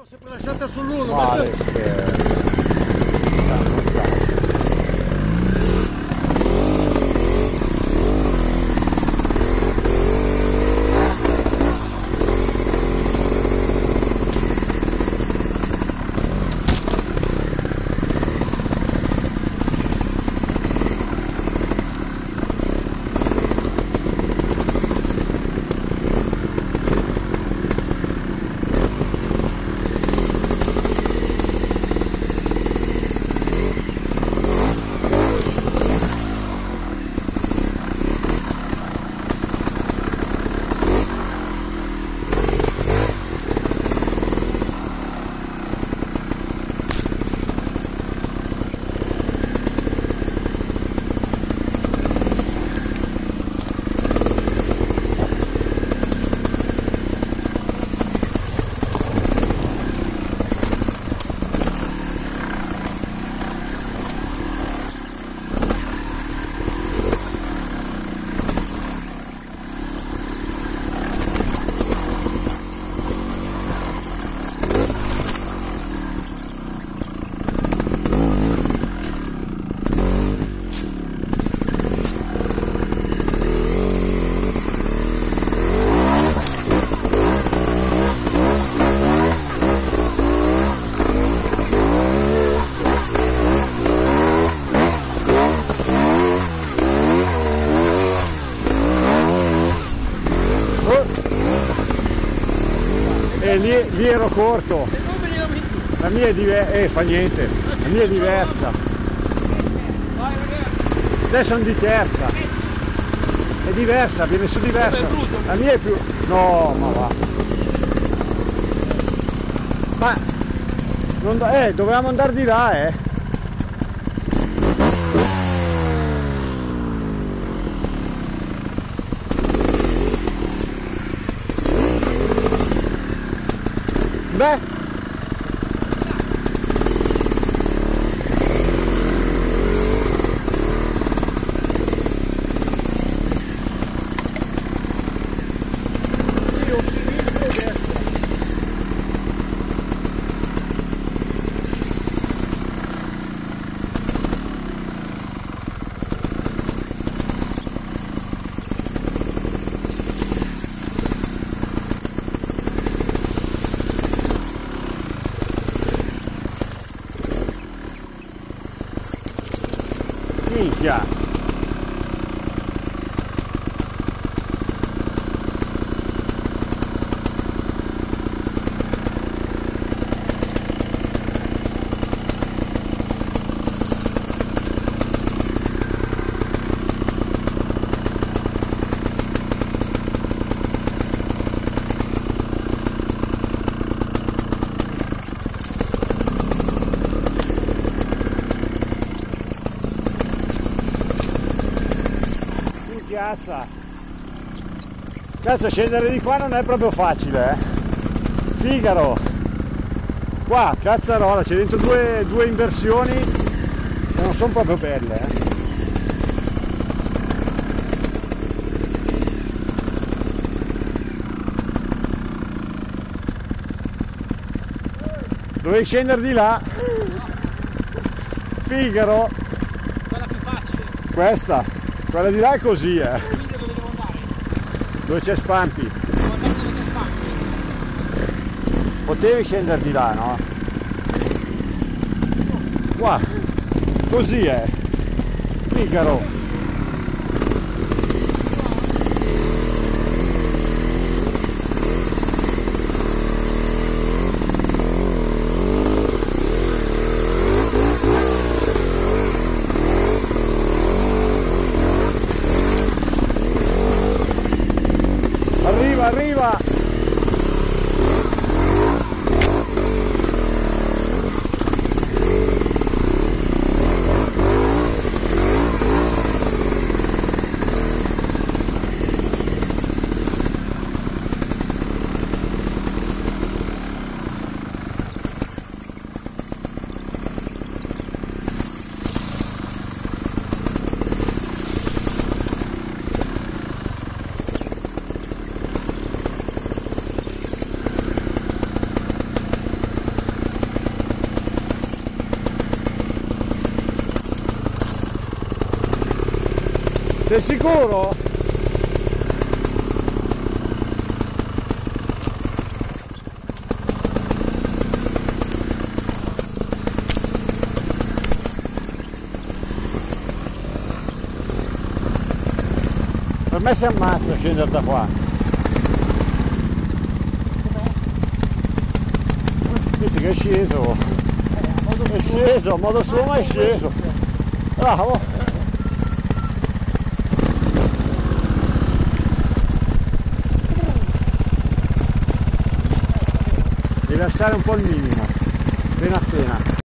sempre lasciata sull'uno, Vale, lì ero corto. La mia è diversa, fa niente, la mia è diversa. Adesso sono di terza. È diversa, viene su diversa. La mia è più. No, ma va. Ma non dovevamo andare di là, Beh, minchia. Cazzo, scendere di qua non è proprio facile, Figaro. Qua, cazzarola, c'è dentro due inversioni che non sono proprio belle, Dovevi scendere di là. Figaro. Quella più facile. Questa. Quella di là è così, Dove c'è Spampi? Potevi scendere di là, no? Qua, così è. Figaro. Arriva! Sei sicuro? Per me si ammazza a scendere da qua. Vedi che è sceso. È sceso, a modo suo ma è sceso. Bravo. Devi alzare un po' il minimo. Appena appena.